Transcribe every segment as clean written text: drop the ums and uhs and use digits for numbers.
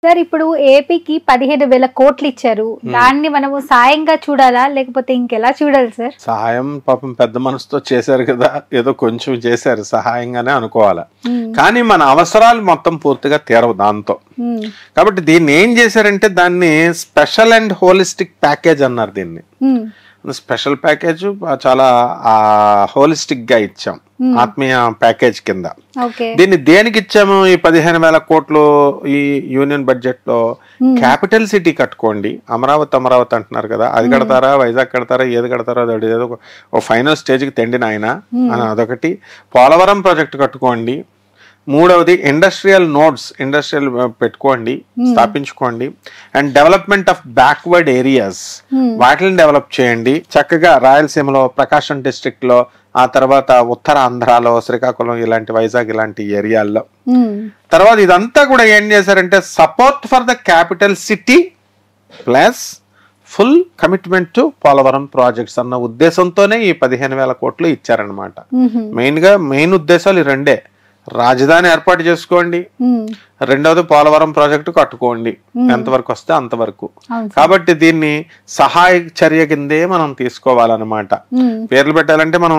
Sir ఇప్పుడు ఏపీకి 15,000 కోట్లు ఇచ్చారు. దాన్ని మనము సాయంగా చూడాలా లేకపోతే ఇంకెలా చూడాలి సార్? సహాయం పాపం పెద్ద మనసుతో చేశారు కదా, ఏదో కొంచెం చేశారు, సహాయంగానే అనుకోవాలా. కానీ మన అవసరాలు మొత్తం పూర్తిగా తీరవు దాంతో. కాబట్టి దీన్ని ఏం చేశారంటే దాన్ని స్పెషల్ అండ్ హోలిస్టిక్ ప్యాకేజ్ అన్నారు. దీన్ని స్పెషల్ ప్యాకేజ్ చాలా హోలిస్టిక్ గా ఇచ్చాం, ఆత్మీయ ప్యాకేజ్ కింద. దీన్ని దేనికి ఇచ్చాము? ఈ 15,000 కోట్లు ఈ యూనియన్ బడ్జెట్ లో క్యాపిటల్ సిటీ కట్టుకోండి. అమరావతి అంటున్నారు కదా, అది కడతారా, వైజాగ్ కడతారా, ఏది కడతారో అది ఏదో ఒక ఫైనల్ స్టేజ్ కి తెండి నాయన అని అదొకటి. పోలవరం ప్రాజెక్ట్ కట్టుకోండి. మూడవది ఇండస్ట్రియల్ నోడ్స్, ఇండస్ట్రియల్ పెట్టుకోండి, స్థాపించుకోండి. And development of backward areas, వాటిని డెవలప్ చేయండి చక్కగా. రాయలసీమలో, ప్రకాశం డిస్ట్రిక్ట్ లో, ఆ తర్వాత ఉత్తర ఆంధ్రాలో, శ్రీకాకుళం ఇలాంటి, వైజాగ్ ఇలాంటి ఏరియాల్లో. తర్వాత ఇదంతా కూడా ఏం చేశారంటే support for the capital city plus full commitment to Polavaram projects అన్న ఉద్దేశంతోనే ఈ 15,000 కోట్లు ఇచ్చారనమాట. మెయిన్ ఉద్దేశాలు ఈ రెండే. రాజధాని ఏర్పాటు చేసుకోండి, రెండవది పోలవరం ప్రాజెక్టు కట్టుకోండి, ఎంతవరకు వస్తే అంతవరకు. కాబట్టి దీన్ని సహాయ చర్య కిందే మనం తీసుకోవాలన్నమాట. పేర్లు పెట్టాలంటే మనం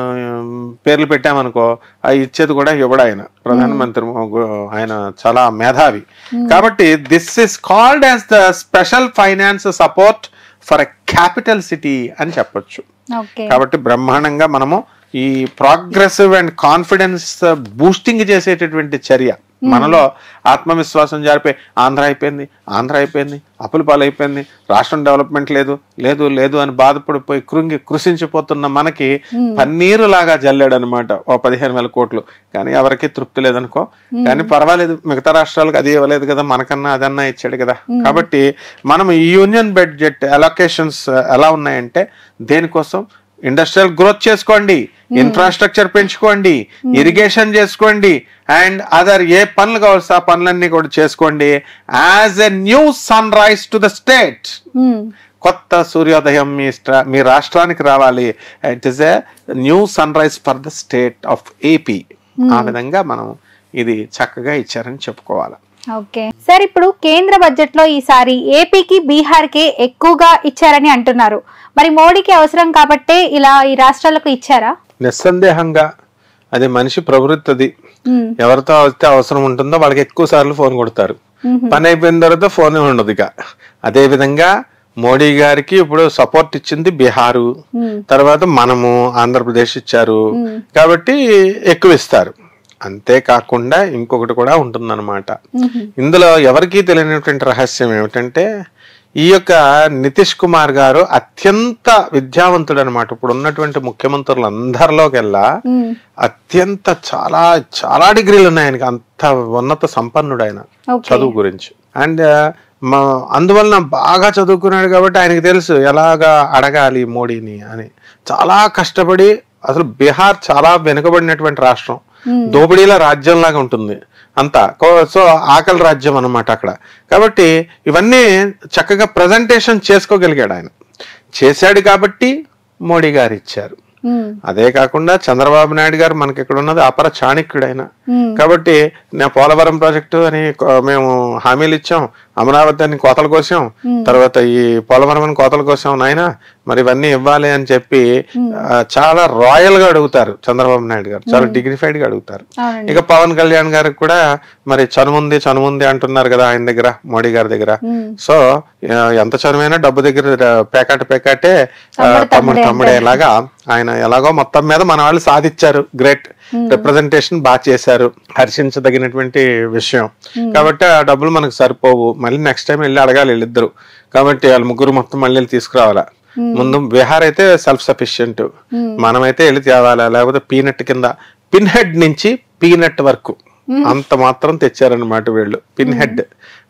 పేర్లు పెట్టామనుకో, అవి ఇచ్చేది కూడా ఇవ్వడు ఆయన, ప్రధానమంత్రి. ఆయన చాలా మేధావి. కాబట్టి this is called as the special finance support for a capital city అని చెప్పొచ్చు. కాబట్టి బ్రహ్మాండంగా మనము ఈ ప్రోగ్రెసివ్ అండ్ కాన్ఫిడెన్స్ బూస్టింగ్ చేసేటటువంటి చర్య. మనలో ఆత్మవిశ్వాసం జరిపే ఆంధ్ర అయిపోయింది, అప్పుల పాలైపోయింది, రాష్ట్రం డెవలప్మెంట్ లేదు అని బాధపడిపోయి కృషించిపోతున్న మనకి పన్నీరు లాగా జల్లాడు అనమాట ఓ 15,000 కోట్లు. కానీ ఎవరికి తృప్తి లేదనుకో, కానీ పర్వాలేదు, మిగతా రాష్ట్రాలకు అది ఇవ్వలేదు కదా, మనకన్నా అదన్నా ఇచ్చాడు కదా. కాబట్టి మనం ఈ యూనియన్ బడ్జెట్ అలొకేషన్స్ ఎలా ఉన్నాయంటే దేనికోసం? ఇండస్ట్రియల్ గ్రోత్ చేసుకోండి, ఇన్ఫ్రాస్ట్రక్చర్ పెంచుకోండి, ఇరిగేషన్ చేసుకోండి, అండ్ అదర్ ఏ పనులు కావాల్సి ఆ పనులన్నీ కూడా చేసుకోండి. As a new sunrise to the state, కొత్త సూర్యోదయం మీ రాష్ట్రానికి రావాలి. It is a new sunrise for the state of AP. ఆ విధంగా మనం ఇది చక్కగా ఇచ్చారని చెప్పుకోవాలి. ఓకే సార్, ఇప్పుడు కేంద్ర బడ్జెట్ లో ఈసారి ఏపీకి, బీహార్ కి ఎక్కువగా ఇచ్చారని అంటున్నారు. మరి మోడీకి అవసరం కాబట్టే ఇలా ఈ రాష్ట్రాలకు ఇచ్చారా? నిస్సందేహంగా అది మనిషి ప్రవృత్తి. ఎవరితో అయితే అవసరం ఉంటుందో వాళ్ళకి ఎక్కువ సార్లు ఫోన్ కొడతారు. పని అయిపోయిన తర్వాత ఫోన్ ఉండదు. ఇక అదే విధంగా మోడీ గారికి ఇప్పుడు సపోర్ట్ ఇచ్చింది బీహారు, తర్వాత మనము ఆంధ్రప్రదేశ్ ఇచ్చారు, కాబట్టి ఎక్కువ ఇస్తారు. అంతేకాకుండా ఇంకొకటి కూడా ఉంటుందన్నమాట. ఇందులో ఎవరికీ తెలియనటువంటి రహస్యం ఏమిటంటే ఈ యొక్క నితీష్ కుమార్ గారు అత్యంత విద్యావంతుడు అనమాట. ఇప్పుడు ఉన్నటువంటి ముఖ్యమంత్రులందరిలోకెల్లా అత్యంత చాలా చాలా డిగ్రీలు ఉన్నాయి ఆయనకి, అంత ఉన్నత సంపన్నుడు ఆయన చదువు గురించి. అండ్ అందువలన బాగా చదువుకున్నాడు కాబట్టి ఆయనకి తెలుసు ఎలాగా అడగాలి మోడీని అని. చాలా కష్టపడి, అసలు బీహార్ చాలా వెనుకబడినటువంటి రాష్ట్రం, దోపిడీల రాజ్యంలాగా ఉంటుంది అంతా. సో ఆకలి రాజ్యం అన్నమాట అక్కడ. కాబట్టి ఇవన్నీ చక్కగా ప్రజెంటేషన్ చేసుకోగలిగాడు ఆయన. చేశాడు కాబట్టి మోడీ గారు ఇచ్చారు. అదే కాకుండా చంద్రబాబు నాయుడు గారు మనకి ఇక్కడ ఉన్నది అపర చాణక్యుడు ఆయన. కాబట్టి పోలవరం ప్రాజెక్టు అని మేము హామీలు ఇచ్చాం, అమరావతి అని కోతల కోసాం, తర్వాత ఈ పోలవరం అని కోతల కోసాం నాయన, మరి ఇవన్నీ ఇవ్వాలి అని చెప్పి చాలా రాయల్ గా అడుగుతారు చంద్రబాబు నాయుడు గారు, చాలా డిగ్నిఫైడ్ గా అడుగుతారు. ఇక పవన్ కళ్యాణ్ గారికి కూడా మరి చనుముంది అంటున్నారు కదా ఆయన దగ్గర, మోడీ గారి దగ్గర. సో ఎంత చనువైనా డబ్బు దగ్గర పేకాటే తమ్ముడేలాగా ఆయన ఎలాగో మొత్తం మీద మన వాళ్ళు సాధించారు. గ్రేట్ రిప్రజెంటేషన్ బాగా చేశారు, హర్షించదగినటువంటి విషయం. కాబట్టి ఆ డబ్బులు మనకు సరిపోవు, మళ్ళీ నెక్స్ట్ టైం వెళ్ళి అడగాలి వీళ్ళిద్దరు. కాబట్టి వాళ్ళు ముగ్గురు మొత్తం మళ్ళీ తీసుకురావాలా. ముందు బీహార్ అయితే సెల్ఫ్ సఫిషియెంట్, మనమైతే వెళ్ళి తేవాలా, లేకపోతే పీనట్ కింద పిన్ హెడ్ నుంచి పీనట్ వరకు అంత మాత్రం తెచ్చారనమాట వీళ్ళు. పిన్ హెడ్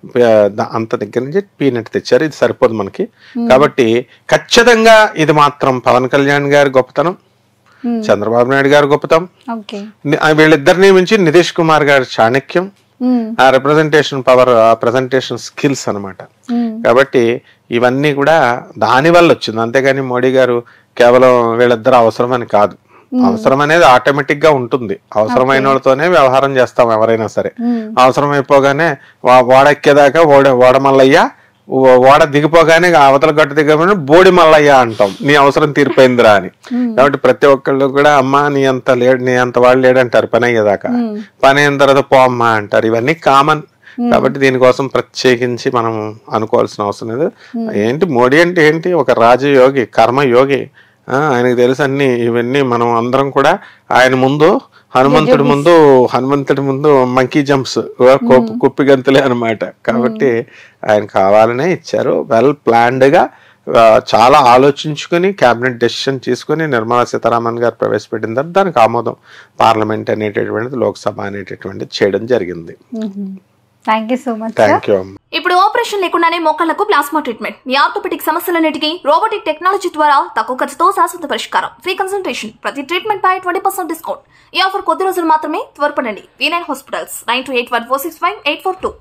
అంత దగ్గర నుంచి పీనట్ తెచ్చారు. ఇది సరిపోదు మనకి. కాబట్టి ఖచ్చితంగా ఇది మాత్రం పవన్ కళ్యాణ్ గారి గొప్పతనం, చంద్రబాబు నాయుడు గారి గొప్పతనం, వీళ్ళిద్దరిని మించి నితీష్ కుమార్ గారి చాణక్యం, ఆ రిప్రజెంటేషన్ పవర్, ఆ ప్రెజెంటేషన్ స్కిల్స్ అనమాట. కాబట్టి ఇవన్నీ కూడా దాని వల్ల వచ్చింది, అంతేగాని మోడీ గారు కేవలం వీళ్ళిద్దరు అవసరం అని కాదు. అవసరం అనేది ఆటోమేటిక్ గా ఉంటుంది. అవసరమైన వాళ్ళతోనే వ్యవహారం చేస్తాం ఎవరైనా సరే. అవసరం అయిపోగానే ఓడ ఎక్కేదాకా ఓడ మల్లయ్య, ఓడ దిగిపోగానే అవతల గట్టు దిగగానే బోడి మల్లయ్య అంటాం, నీ అవసరం తీరిపోయిందిరా అని. కాబట్టి ప్రతి ఒక్కళ్ళు కూడా అమ్మ నీ అంత వాళ్ళు లేడంటారు పని అయ్యేదాకా. పని అయిన తర్వాత పో అమ్మ అంటారు. ఇవన్నీ కామన్. కాబట్టి దీనికోసం ప్రత్యేకించి మనం అనుకోవాల్సిన అవసరం లేదు. ఏంటి మోడీ అంటే ఏంటి, ఒక రాజయోగి, కర్మయోగి. ఆయనకు తెలుసు అన్ని. ఇవన్నీ మనం అందరం కూడా ఆయన ముందు హనుమంతుడి ముందు మంకీ జంప్స్, కుప్పి గంతులే అనమాట. కాబట్టి ఆయన కావాలనే ఇచ్చారు. వెల్ ప్లాన్డ్ గా చాలా ఆలోచించుకుని క్యాబినెట్ డెసిషన్ తీసుకుని నిర్మలా సీతారామన్ గారు ప్రవేశపెట్టిన తర్వాత దానికి ఆమోదం పార్లమెంట్ అనేటటువంటిది, లోక్సభ అనేటటువంటిది చేయడం జరిగింది. Thank you so much. Thank you. ఇప్పుడు ఆపరేషన్ లేకుండానే మోకాళ్లకు ప్లాస్మా ట్రీట్మెంట్, మీ ఆర్థోపెటిక్ సమస్యలన్నిటికీ రోబోటిక్ టెక్నాలజీ ద్వారా తక్కువ ఖర్చుతో శాశ్వత పరిష్కారం, ఫ్రీ కన్సల్టేషన్, ప్రతి ట్రీట్మెంట్ పై 20% డిస్కౌంట్. ఈ ఆఫర్ కొద్ది రోజులు మాత్రమే. త్వరపడండి. V9 hospitals 9281465842.